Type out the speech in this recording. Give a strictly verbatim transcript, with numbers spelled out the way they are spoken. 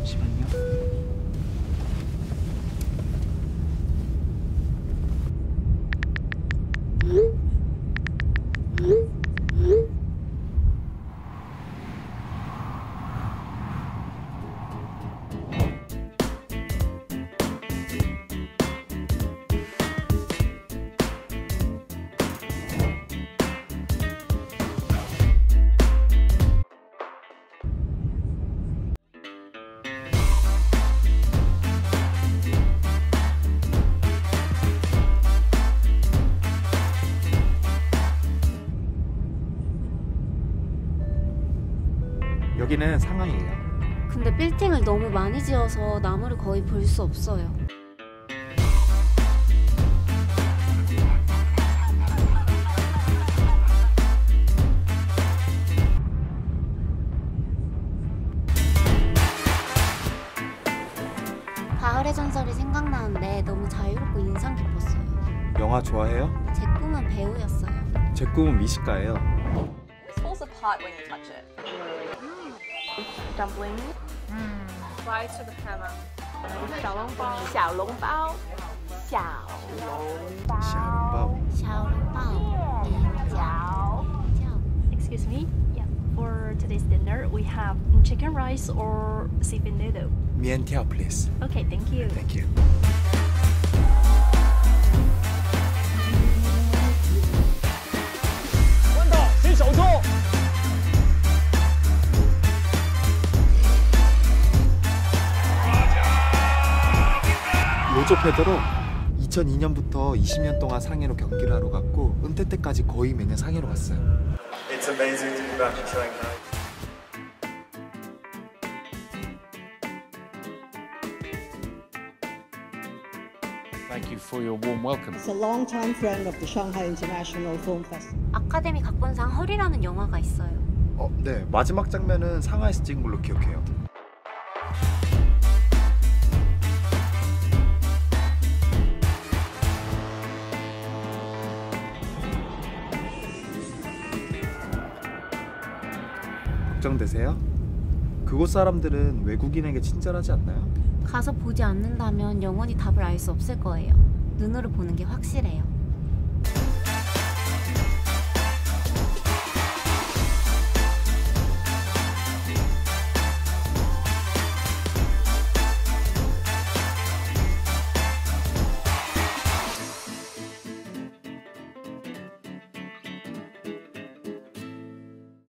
잠시만요. 여기는 상하이예요. 근데 빌딩을 너무 많이 지어서 나무를 거의 볼 수 없어요. 가을의 전설이 생각나는데 너무 자유롭고 인상 깊었어요. 영화 좋아해요? 제 꿈은 배우였어요. 제 꿈은 미식가예요. This falls apart when you touch it. Dumpling. Right to the camera. 小笼包。小笼包。小笼包。 小笼包。 小笼包。银饺。 Excuse me? Yeah. For today's dinner, we have chicken rice or seafood noodle. 面条 please. Okay, thank you. Thank you. 로조 페드로 이천이 년부터 이십 년 동안 상해로 경기를 하러 갔고 은퇴 때까지 거의 매년 상해로 갔어요. It's amazing to be back in Shanghai. Thank you for your warm welcome. It's a long-time friend of the Shanghai International Film Festival. 아카데미 각본상 헐이라는 영화가 있어요. 어, 네. 마지막 장면은 상하이에서 찍은 걸로 기억해요. 걱정되세요? 그곳 사람들은 외국인에게 친절하지 않나요? 가서 보지 않는다면 영원히 답을 알 수 없을 거예요. 눈으로 보는 게 확실해요.